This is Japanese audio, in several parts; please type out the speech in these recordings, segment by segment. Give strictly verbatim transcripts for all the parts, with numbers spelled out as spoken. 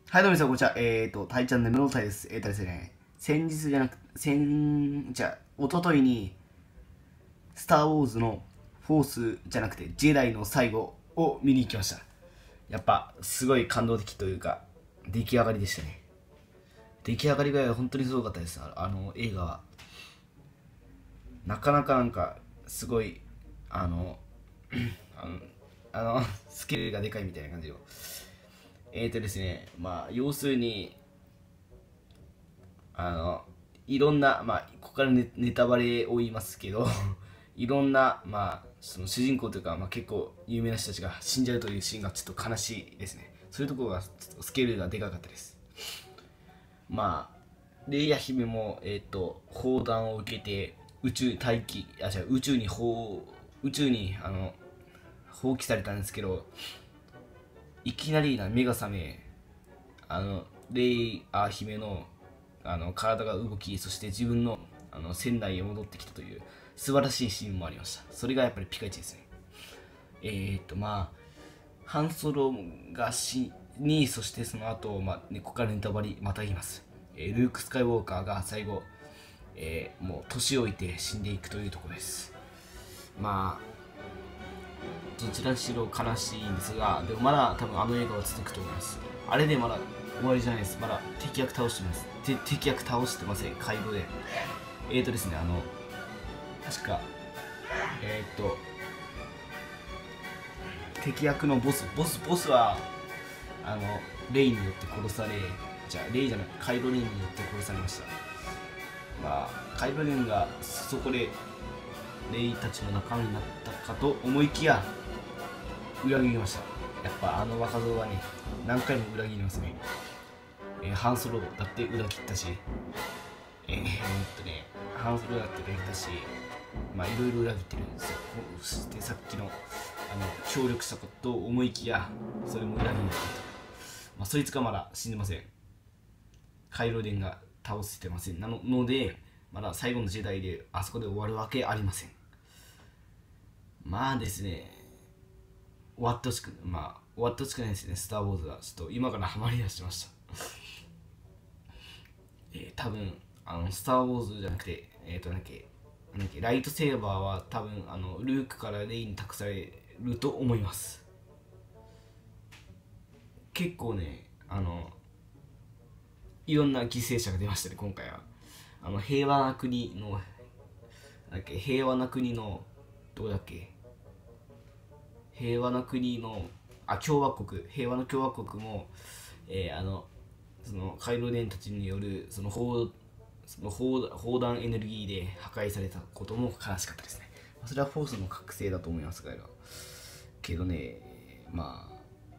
はい、どうも皆さん、こんにちは。えーと、タイチャンネルのタイです。えーとですね、先日じゃなく、先、じゃあ、一昨日に、スター・ウォーズのフォースじゃなくて、ジェダイの最後を見に行きました。やっぱ、すごい感動的というか、出来上がりでしたね。出来上がりが本当にすごかったです。ああの、映画は。なかなかなんか、すごい、あの、あの、あのスケールがでかいみたいな感じの。えーとですね、まあ、要するに、あの、いろんな、まあ、ここからネネタバレを言いますけど、いろんな、まあ、その主人公というか、まあ、結構有名な人たちが死んじゃうというシーンがちょっと悲しいですね。そういうところがちょっとスケールがでかかったです。まあ、レイヤ姫も、えっ、と、砲弾を受けて、宇宙大気、あ、違う、宇宙に砲、宇宙に、あの、放棄されたんですけど、いきなりな目が覚め、あの、レイヤ姫のあの体が動き、そして自分のあの船内へ戻ってきたという素晴らしいシーンもありました。それがやっぱりピカイチですね。えー、っとまあハンソロが死に、そしてその後、まあね、ここからネタバレまた言います、えー、ルーク・スカイウォーカーが最後、えー、もう年老いて死んでいくというところです。まあどちらにしろ悲しいんですが、でもまだ多分あの映画は続くと思います。あれでまだ終わりじゃないです。まだ敵役倒してます。て敵役倒してません、カイロで。えーとですね、あの、確か、えーと、敵役のボス、ボス、ボスは、あの、レイによって殺され、じゃあ、レイじゃない、カイロレンによって殺されました。まあ、カイロレンがそこで、レイたちの仲間になったかと思いきや、裏切りました。やっぱあの若造はね、何回も裏切りますね。えー、ハンソロだって裏切ったし、えー、っとね、ハンソロだって裏切ったし、まあいろいろ裏切ってるんですよ。そしてさっきのあの協力したことと思いきや、それも裏切りにっていた。まあそいつがまだ死んでません。カイロデンが倒せてません。なのので、まだ最後の時代であそこで終わるわけありません。まあですね、終わってほしく、まあ終わってほしくないですね、スター・ウォーズは。ちょっと今からハマりだしました。えー、多分あのスター・ウォーズじゃなくて、えっ、ー、となんだっけなんだっけライトセーバーは多分あのルークからレイに託されると思います。結構ね、あのいろんな犠牲者が出ましたね今回は。あの平和な国のだっけ平和な国のどこだっけ平和な国のあ共和国平和の共和国も、えー、あのそのカイロレンたちによるその砲その砲砲弾エネルギーで破壊されたことも悲しかったですね。それはフォースの覚醒だと思いますがけどね、ま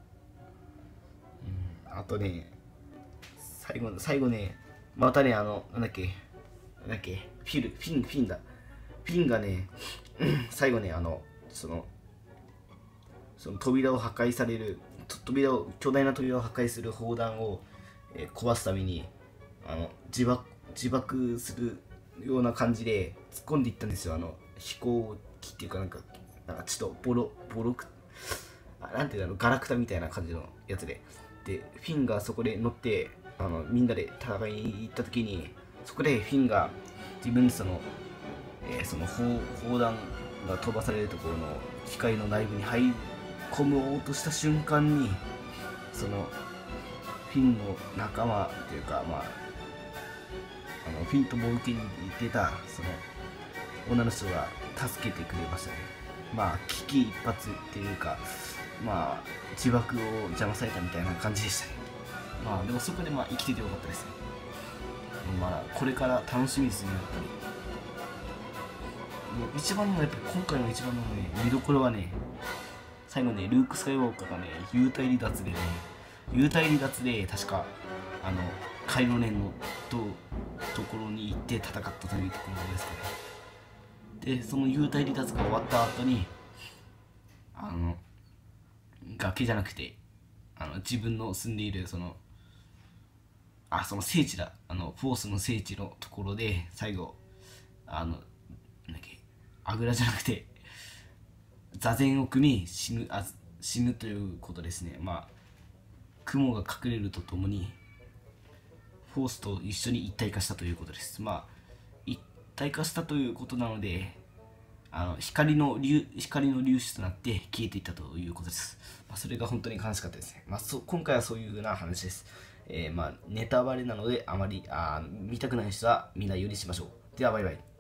あ、うん、あとね最後最後ねまたねあのなんだっけなんだっけフィルフィンフィンだフィンがね最後ねあのそのその扉を破壊される扉を巨大な扉を破壊する砲弾を、えー、壊すためにあの自爆自爆するような感じで突っ込んでいったんですよ。あの飛行機っていうかなんかなんかちょっとボロボロくあなんていうのガラクタみたいな感じのやつででフィンがそこで乗ってあのみんなで戦いに行った時にそこでフィンが自分その、えー、その砲砲弾が飛ばされるところの機械の内部に入り込もうとした瞬間にそのフィンの仲間というかまああのフィンとも受けに行ってたその女の人が助けてくれましたね。まあ危機一髪っていうかまあ自爆を邪魔されたみたいな感じでしたね。まあでもそこでまあ生きててよかったですね。まあこれから楽しみですねやっぱり。一番のやっぱり今回の一番のね見どころはね最後ねルーク・スカイウォーカーがね幽体離脱でね幽体離脱で確かあのカイロレンのとところに行って戦ったというところですかね。でその幽体離脱が終わった後にあの崖じゃなくてあの自分の住んでいるそのあその聖地だあのフォースの聖地のところで最後あのなんだっけあぐらじゃなくて座禅を組み死ぬあ死ぬということですね。まあ雲が隠れるとともにフォースと一緒に一体化したということです。まあ一体化したということなので、あの光の粒光の粒子となって消えていったということです。まあ、それが本当に悲しかったですね。まあ、そ今回はそういうような話です。えー、まあネタバレなのであまりあ見たくない人は見ないようにしましょう。ではバイバイ。